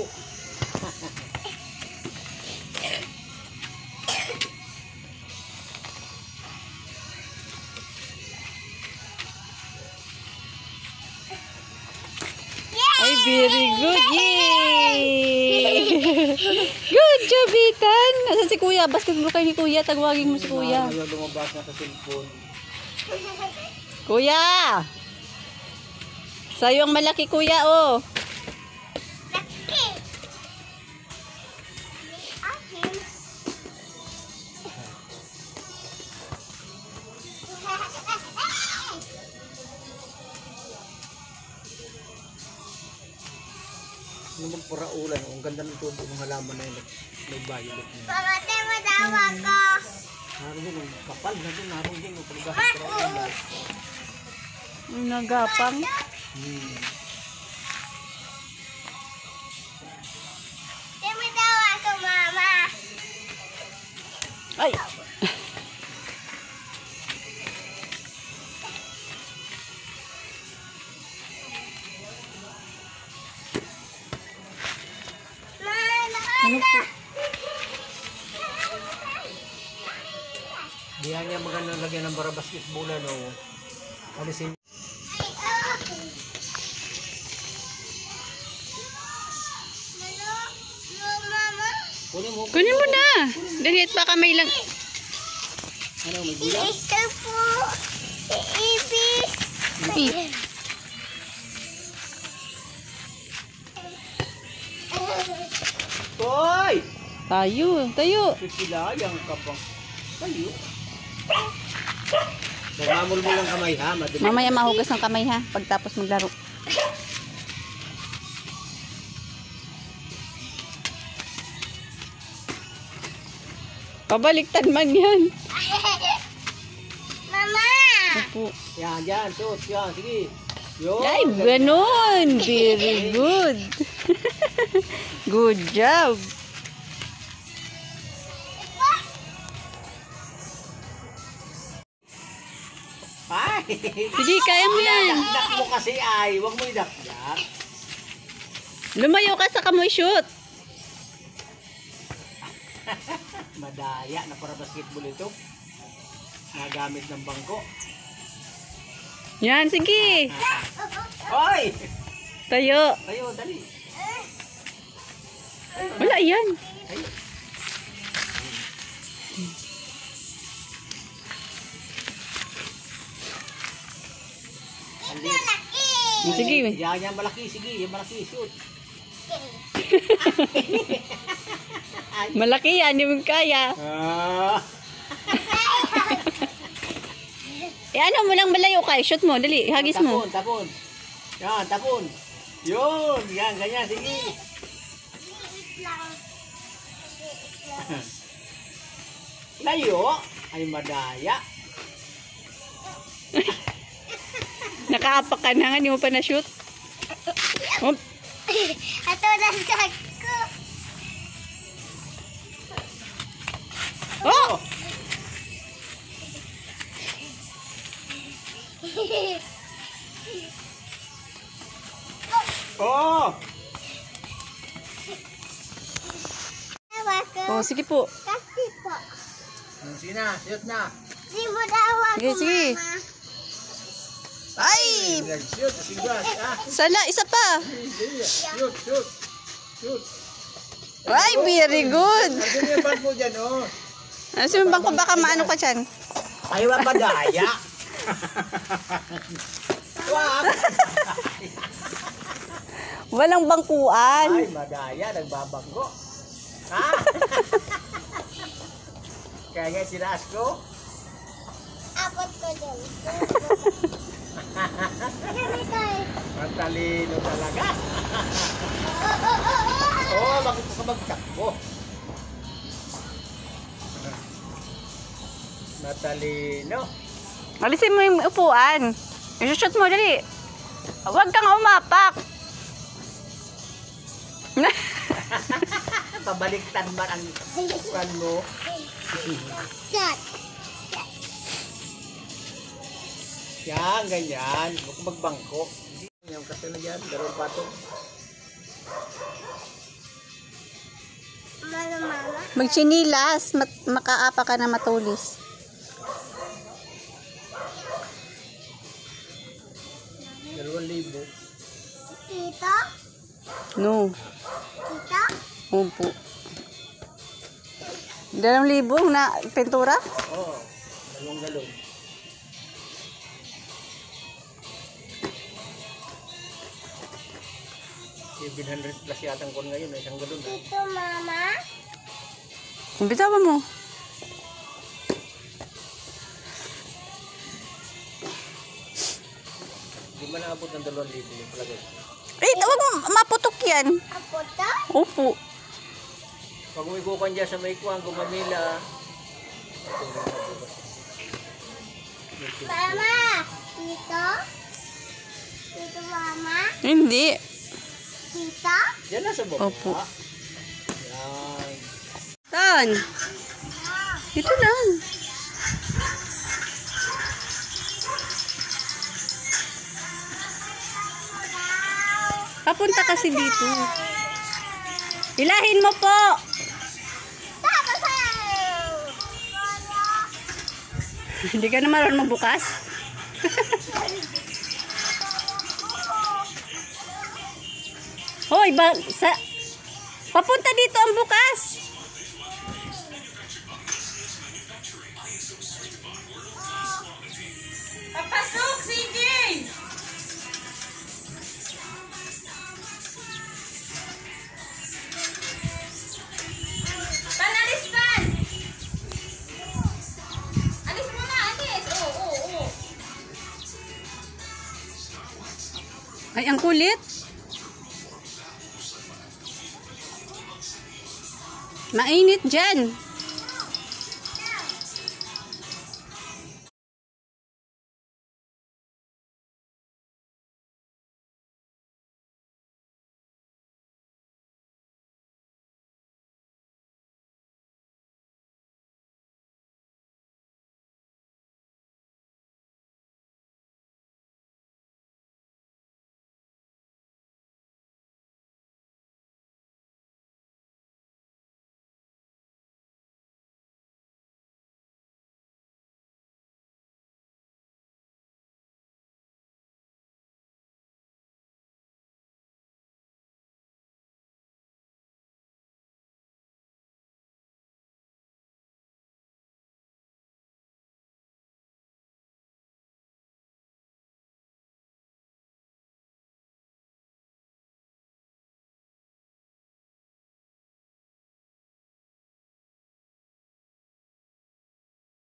Ay, very good. Yay! Good job, Ethan. Nasaan si Kuya? Basketball kayo ni Kuya. Tagwagin mo si Kuya. Lumabas na sa cellphone. Kuya! Sa'yo ang malaki, Kuya, oh. Ano magpura ulan, ang ganda ng tubo ng halaman na yun, may violet na. Pamate, madawa ko. Naroon din, kapal na din, naroon din, pagdahil pura ulan. Nagapang. Madawa ko, mama. Ay! Ano po? Diyan niya magandang lagyan ng bara basketbolan, no? Alisin. Kunin mo na. Dahil baka may lang. Ano, may bulan? Ito po. Ibis. Hoy! Tayo. Sisilayang ka pa. Tayo. Nagmamul mo lang kamay, ha? Madali. Mamaya mahugas ng kamay, ha? Pagtapos maglaro. Pabaliktad man yan. Mama. Opo. Yan, shoot, yan, sige. Yun. Ay, ganun. Very good. Good job. Ay! Sige, kaya mo yan. Dakdak mo kasi ay. Huwag mo idakdak. Lumayo ka sa kamoy shoot. Madaya na para basketball ito. Nagamit ng bangko. Yan, sige. Hoy! Tayo. Tayo, dali. Wala yan. Tayo. Sige. Yan malaki. Sige, yan malaki. Shoot. Malaki yan, hindi mo kaya. Ano mo lang malayo ka. Shoot mo, dali. Hagis mo. Tapon. Yan, tapon. Yun, yan, ganyan. Sige. Layo. Ay, madaya. Nakaapak ka na nga, hindi mo pa na-shoot. Oh. Ito na sa ko. Oh! Oh! Dawa ko. Oh, sige po. Kasi po. Sige na, shoot na. Di mo dawa ko, Sige. mama. Ay! Shoot, sigas. Sana, isa pa. Shoot. Ay, very good. Ano yung bag mo dyan, oh? Ano si bang ko baka maano ka dyan? Ay, wag madaya. Wag. Walang bangkuan. Ay, madaya, nagbabanggo. Ha? Kaya nga sinaas ko. Abot ko din. Matalino talaga. Oh, bakit ka magtakbo? Matalino. Alisin mo yung upuan. I-shoot mo, dali. Huwag kang umapak. Pabaliktad man ang upuan mo. Shot. Yan, ganyan. Huwag magbangko. Yung kasi na yan, gano'n pa ito. Magchinilas, makaapa ka na matulis. $2,000. Tita? No. Tita? Opo. 2,000 na pintura? Oo. 2 galon. $700 plus yata ang kon ngayon. 1 galon. Tito, mama? Bitawan mo. Di man naabot ng 2,000 yung palagay. Huwag mo maputok yan. Apo to? Opo. Pag umigukan dyan sa may kuwang, Manila. Mama! Tito? Tito, mama? Hindi. Tita? Diyan na sa baba. Opo. Yan. Saan? Ito lang. Papunta kasi dito. Ilahin mo po. Tapos Hindi ka na marunong magbukas. Hoy, papunta dito ang bukas. Papasok, sige. Alis mo na, alis. Oo. Ay, ang kulit. Mainit dyan.